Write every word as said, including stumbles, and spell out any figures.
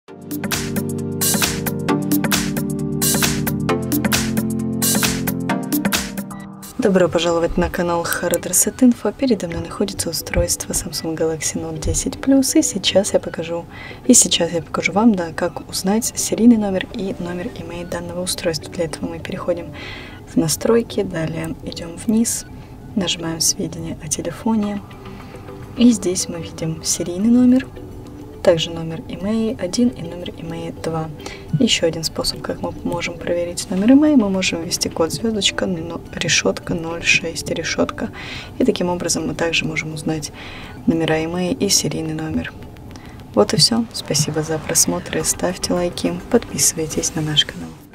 Добро пожаловать на канал Hard Reset Info. Передо мной находится устройство Samsung Galaxy Note десять плюс, и сейчас я покажу, и сейчас я покажу вам, да, как узнать серийный номер и номер имей данного устройства. Для этого мы переходим в настройки, далее идем вниз, нажимаем сведения о телефоне, и здесь мы видим серийный номер, также номер имей один и номер имей два. Еще один способ, как мы можем проверить номер имей, мы можем ввести код звездочка, но, решетка ноль шесть решетка. И таким образом мы также можем узнать номера имей и серийный номер. Вот и все. Спасибо за просмотр, ставьте лайки, подписывайтесь на наш канал.